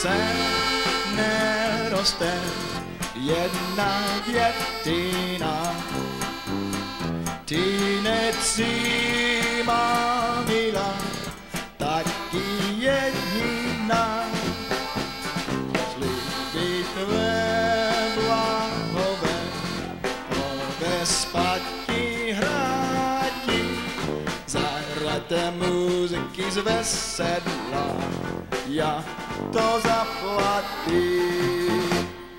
se neroste jedna květina. Ty necí má milá, taky jediná. Slíbí tvé blahové, ove zpátky hrátí. Zahrajte muziky z vesedla, já to zaplatím.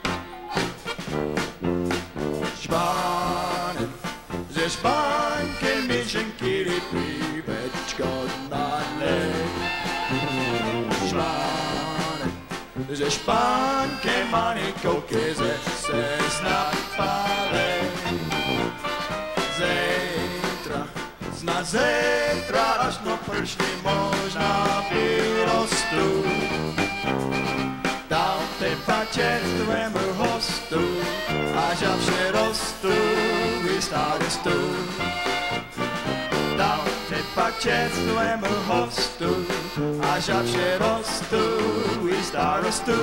Špánem, ze špánkem myšlenky pívečko na led. Špánem, ze špánkem manikouky se snad pálej. Na zítra až no pršny možná vyrostu. Dal ty pačet tvému hostu, až já přirostu i starostu. Dal ty pačet tvému hostu, až já přirostu i starostu.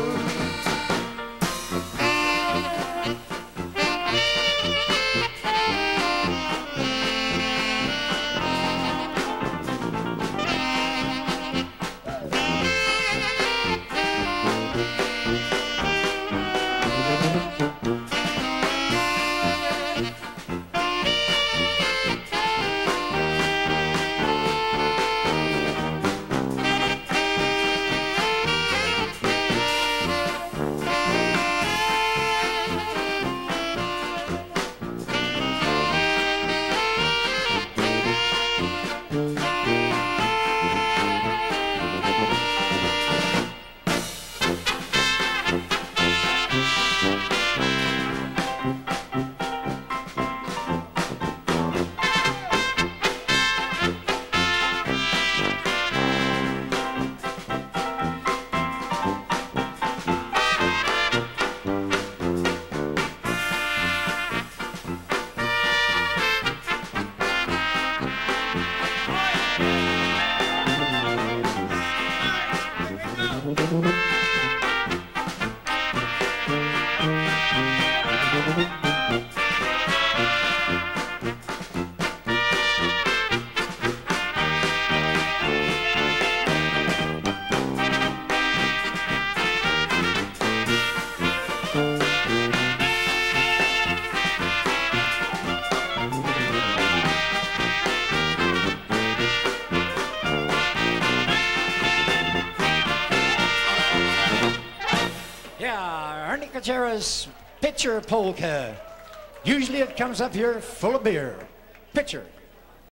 Pitcher polka. Usually it comes up here full of beer. Pitcher.